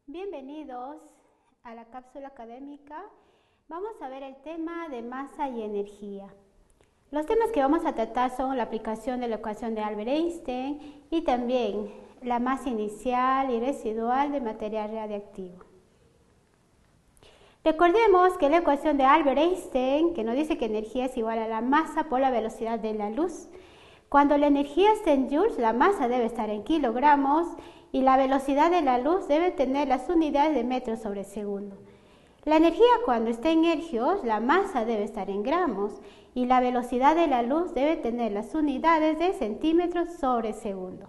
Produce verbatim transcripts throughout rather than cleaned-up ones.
Bienvenidos a la cápsula académica. Vamos a ver el tema de masa y energía. Los temas que vamos a tratar son la aplicación de la ecuación de Albert Einstein y también la masa inicial y residual de material radiactivo. Recordemos que la ecuación de Albert Einstein, que nos dice que energía es igual a la masa por la velocidad de la luz. Cuando la energía está en joules, la masa debe estar en kilogramos y la velocidad de la luz debe tener las unidades de metros sobre segundo. La energía cuando está en ergios, la masa debe estar en gramos y la velocidad de la luz debe tener las unidades de centímetros sobre segundo.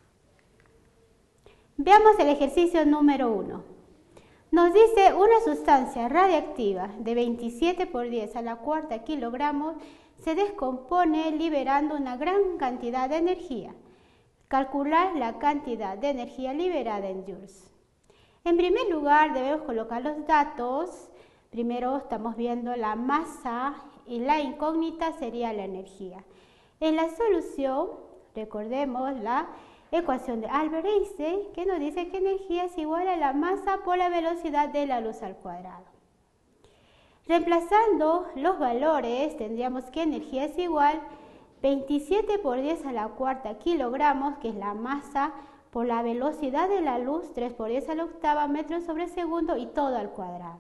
Veamos el ejercicio número uno. Nos dice una sustancia radiactiva de veintisiete por diez a la cuarta kilogramos se descompone liberando una gran cantidad de energía. Calcular la cantidad de energía liberada en joules. En primer lugar debemos colocar los datos. Primero estamos viendo la masa y la incógnita sería la energía. En la solución recordemos la ecuación de Albert Einstein que nos dice que energía es igual a la masa por la velocidad de la luz al cuadrado. Reemplazando los valores tendríamos que energía es igual veintisiete por diez a la cuarta kilogramos, que es la masa, por la velocidad de la luz, tres por diez a la octava metros sobre segundo y todo al cuadrado.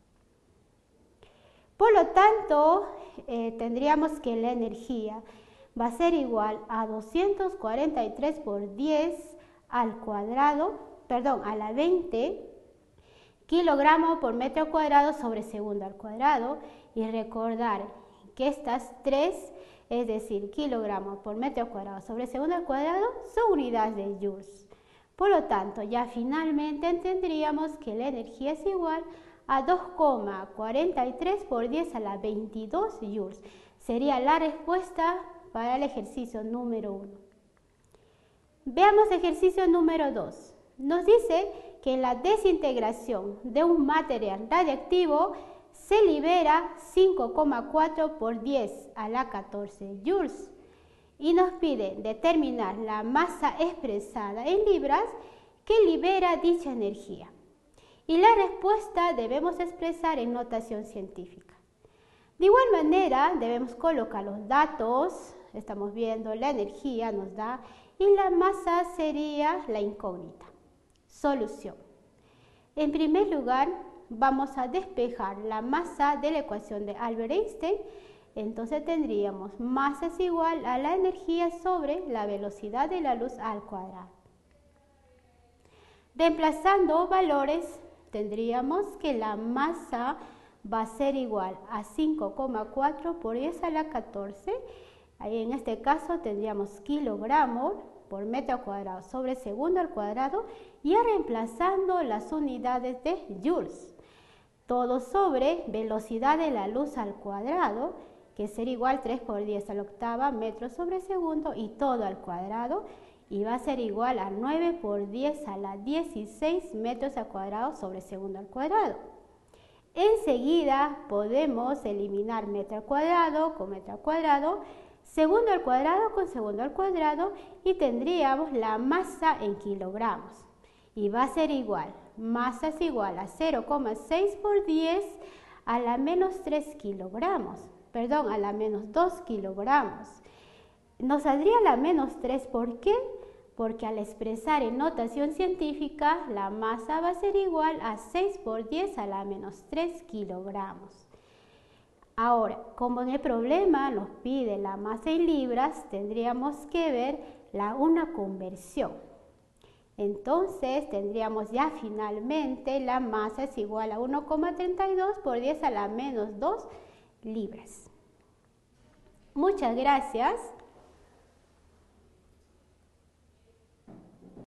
Por lo tanto, eh, tendríamos que la energía va a ser igual a doscientos cuarenta y tres por diez al cuadrado, perdón, a la veinte kilogramos por metro cuadrado sobre segundo al cuadrado, y recordar que estas tres, es decir, kilogramos por metro cuadrado sobre segundo al cuadrado, son unidades de joules. Por lo tanto, ya finalmente tendríamos que la energía es igual a dos coma cuarenta y tres por diez a la veintidós joules. Sería la respuesta para el ejercicio número uno. Veamos ejercicio número dos. Nos dice que en la desintegración de un material radiactivo se libera cinco coma cuatro por diez a la catorce joules y nos pide determinar la masa expresada en libras que libera dicha energía. Y la respuesta debemos expresar en notación científica. De igual manera debemos colocar los datos. Estamos viendo la energía nos da y la masa sería la incógnita. Solución. En primer lugar, vamos a despejar la masa de la ecuación de Albert Einstein. Entonces tendríamos masa es igual a la energía sobre la velocidad de la luz al cuadrado. Reemplazando valores, tendríamos que la masa va a ser igual a cinco coma cuatro por diez a la catorce. Ahí en este caso tendríamos kilogramos por metro cuadrado sobre segundo al cuadrado, y reemplazando las unidades de joules. Todo sobre velocidad de la luz al cuadrado, que sería igual tres por diez a la octava metros sobre segundo y todo al cuadrado, y va a ser igual a nueve por diez a la dieciséis metros al cuadrado sobre segundo al cuadrado. Enseguida podemos eliminar metro al cuadrado con metro al cuadrado, segundo al cuadrado con segundo al cuadrado, y tendríamos la masa en kilogramos. Y va a ser igual, masa es igual a cero coma seis por diez a la menos tres kilogramos, perdón, a la menos dos kilogramos. Nos saldría la menos tres, ¿por qué? Porque al expresar en notación científica, la masa va a ser igual a seis por diez a la menos tres kilogramos. Ahora, como en el problema nos pide la masa en libras, tendríamos que ver la, una conversión. Entonces tendríamos ya finalmente la masa es igual a uno coma treinta y dos por diez a la menos dos libras. Muchas gracias.